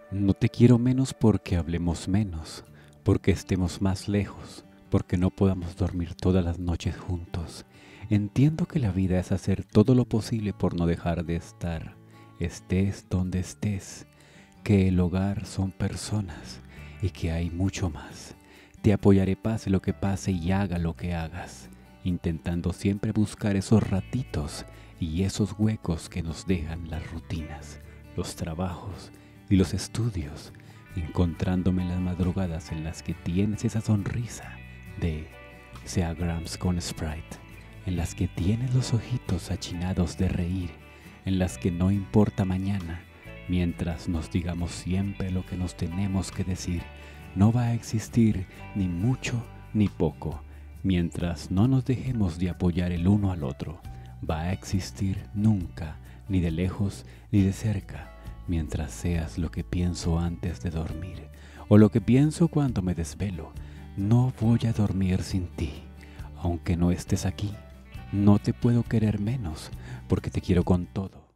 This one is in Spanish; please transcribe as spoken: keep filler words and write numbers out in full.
No te quiero menos porque hablemos menos, porque estemos más lejos, porque no podamos dormir todas las noches juntos. Entiendo que la vida es hacer todo lo posible por no dejar de estar, estés donde estés, que el hogar son personas y que hay mucho más. Te apoyaré pase lo que pase y haga lo que hagas, intentando siempre buscar esos ratitos y esos huecos que nos dejan las rutinas, los trabajos y los estudios, encontrándome en las madrugadas en las que tienes esa sonrisa de Seagrams con Sprite, en las que tienes los ojitos achinados de reír, en las que no importa mañana, mientras nos digamos siempre lo que nos tenemos que decir. No va a existir ni mucho ni poco, mientras no nos dejemos de apoyar el uno al otro. Va a existir nunca, ni de lejos ni de cerca, mientras seas lo que pienso antes de dormir, o lo que pienso cuando me desvelo. No voy a dormir sin ti, aunque no estés aquí. No te puedo querer menos, porque te quiero con todo.